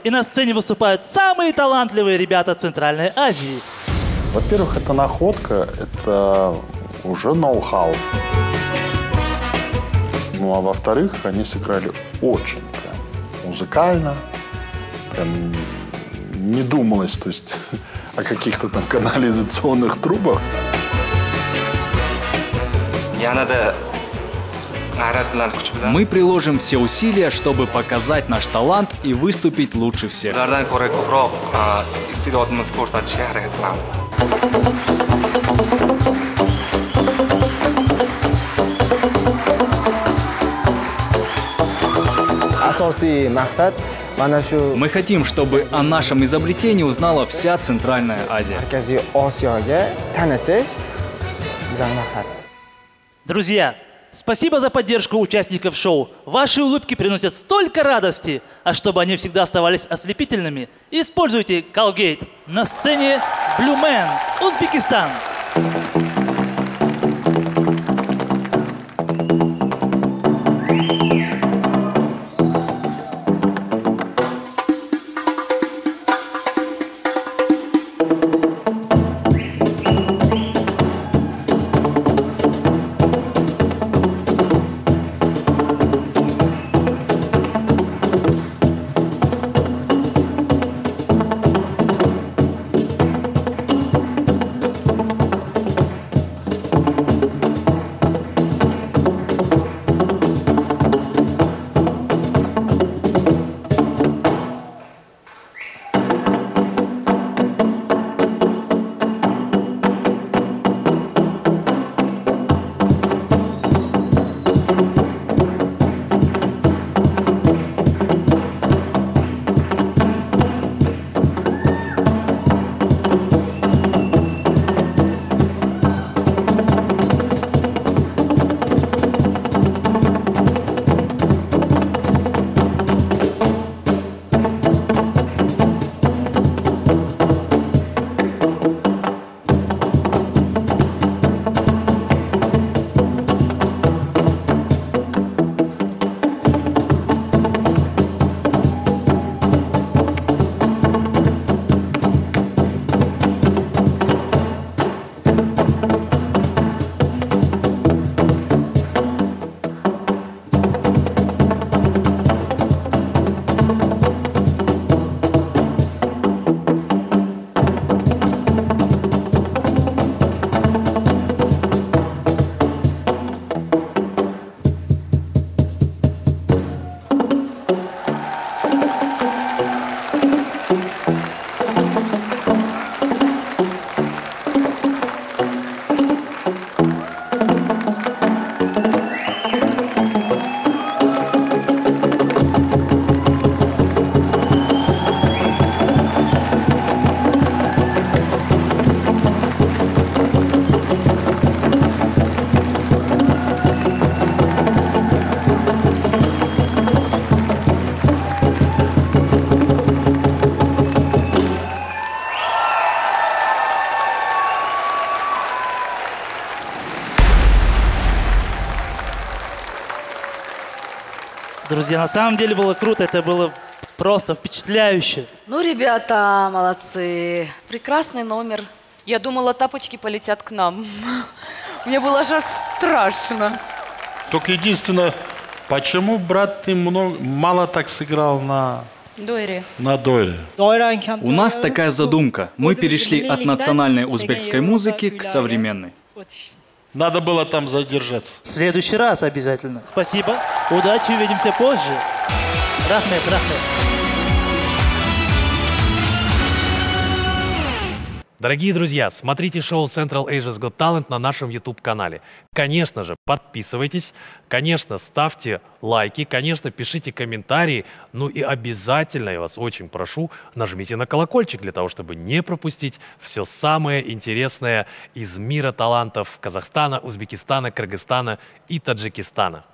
и на сцене выступают самые талантливые ребята Центральной Азии. Во-первых, это находка, это уже ноу-хау. Ну, а во-вторых, они сыграли очень прям музыкально, прям не думалось, то есть о каких-то там канализационных трубах. Мы приложим все усилия, чтобы показать наш талант и выступить лучше всех. Мы хотим, чтобы о нашем изобретении узнала вся Центральная Азия. Друзья, спасибо за поддержку участников шоу. Ваши улыбки приносят столько радости. А чтобы они всегда оставались ослепительными, используйте Colgate. На сцене Blue Man, Узбекистан. Друзья, на самом деле было круто, это было просто впечатляюще. Ну, ребята, молодцы. Прекрасный номер. Я думала, тапочки полетят к нам. Мне было же страшно. Только единственное, почему, брат, ты мало так сыграл на дойре? У нас такая задумка. Мы перешли от национальной узбекской музыки к современной. Надо было там задержаться. В следующий раз обязательно. Спасибо. Удачи, увидимся позже. Рахмет, рахмет. Дорогие друзья, смотрите шоу Central Asia's Got Talent на нашем YouTube-канале. Конечно же, подписывайтесь, конечно, ставьте лайки, конечно, пишите комментарии, ну и обязательно, я вас очень прошу, нажмите на колокольчик для того, чтобы не пропустить все самое интересное из мира талантов Казахстана, Узбекистана, Кыргызстана и Таджикистана.